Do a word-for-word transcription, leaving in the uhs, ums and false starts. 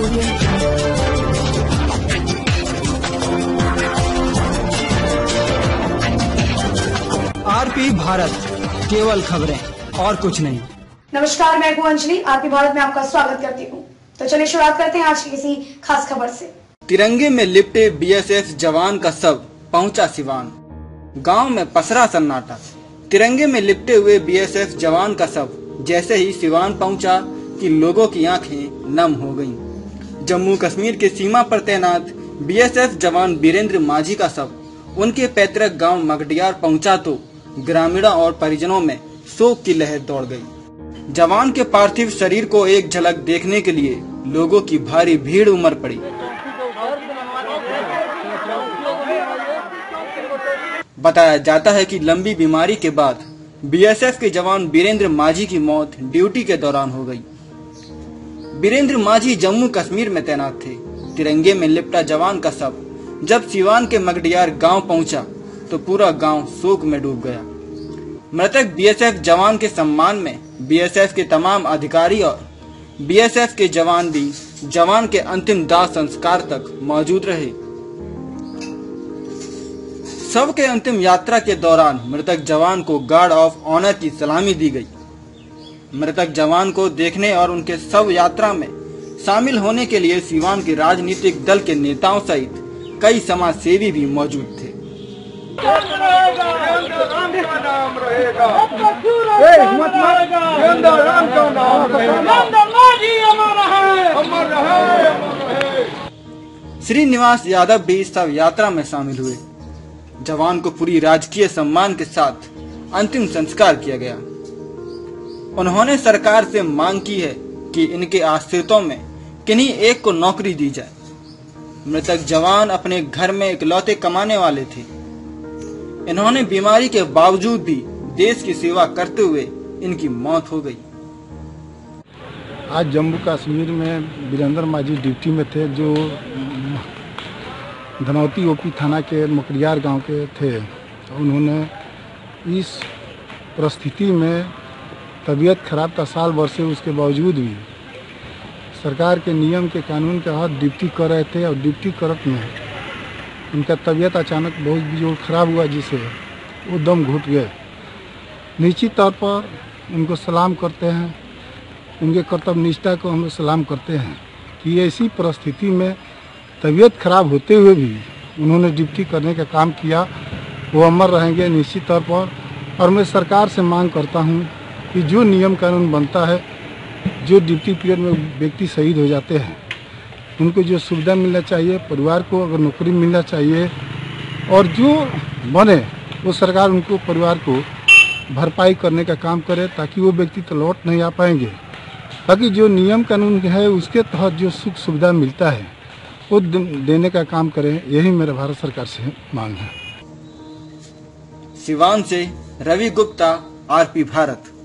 RP Bharat, केवल खबरें और कुछ नहीं। नमस्कार, मैं हूं अंजलि। आरपी भारत में आपका स्वागत करती हूं। तो चलिए शुरुआत करते हैं आज की किसी खास खबर से। तिरंगे में लिपटे बीएसएफ जवान का शव पहुंचा सिवान। गांव में पसरा सन्नाटा। तिरंगे में लिपटे हुए बीएसएफ जवान का शव जैसे ही सिवान पहुंचा कि लोगों की आंखें नम हो गईं। जम्मू कश्मीर के सीमा पर तैनात बीएसएफ जवान वीरेंद्र माझी का शव उनके पैतृक गांव मगडियार पहुंचा तो ग्रामीणों और परिजनों में शोक की लहर दौड़ गई। जवान के पार्थिव शरीर को एक झलक देखने के लिए लोगों की भारी भीड़ उमड़ पड़ी। बताया जाता है कि लंबी बीमारी के बाद बीएसएफ के जवान वीरेंद्र माझी की मौत ड्यूटी के दौरान हो गई। वीरेंद्र माझी जम्मू कश्मीर में तैनात थे। तिरंगे में लिपटा जवान का शव जब सिवान के मगडियार गांव पहुंचा तो पूरा गांव शोक में डूब गया। मृतक बीएसएफ जवान के सम्मान में बीएसएफ के तमाम अधिकारी और बीएसएफ के जवान भी जवान के अंतिम दाह संस्कार तक मौजूद रहे। शव के अंतिम यात्रा के दौरान मृतक जवान को गार्ड ऑफ ऑनर की सलामी दी गई। मृतक जवान को देखने और उनके शव यात्रा में शामिल होने के लिए सिवान के राजनीतिक दल के नेताओं सहित कई समाज सेवी भी मौजूद थे। श्रीनिवास यादव भी शव यात्रा में शामिल हुए। जवान को पूरी राजकीय सम्मान के साथ अंतिम संस्कार किया गया। उन्होंने सरकार से मांग की है कि इनके आश्रितों में किन्हीं एक को नौकरी दी जाए। मृतक जवान अपने घर में इकलौते कमाने वाले थे। इन्होंने बीमारी के बावजूद भी देश की सेवा करते हुए इनकी मौत हो गई। आज जम्मू कश्मीर में वीरेंद्र माझी ड्यूटी में थे, जो धनौती ओपी थाना के मकड़ियार गांव के थे। उन्होंने इस परिस्थिति में तबीयत खराब का साल भर से उसके बावजूद भी सरकार के नियम के कानून के तहत ड्यूटी कर रहे थे और ड्यूटी करत में उनका तबीयत अचानक बहुत जोर खराब हुआ, जिसे वो दम घुट गए। निश्चित तौर पर उनको सलाम करते हैं, उनके कर्तव्य निष्ठा को हम लोग सलाम करते हैं कि ऐसी परिस्थिति में तबीयत खराब होते हुए भी उन्होंने ड्यूटी करने का काम किया। वो अमर रहेंगे निश्चित तौर पर। और मैं सरकार से मांग करता हूँ कि जो नियम कानून बनता है, जो ड्यूटी पीरियड में व्यक्ति शहीद हो जाते हैं, उनको जो सुविधा मिलना चाहिए, परिवार को अगर नौकरी मिलना चाहिए, और जो बने वो सरकार उनको परिवार को भरपाई करने का काम करे, ताकि वो व्यक्ति तो लौट नहीं आ पाएंगे। ताकि जो नियम कानून है उसके तहत जो सुख सुविधा मिलता है वो देने का काम करें। यही मेरा भारत सरकार से मांग है। सिवान से रवि गुप्ता, आरपी भारत।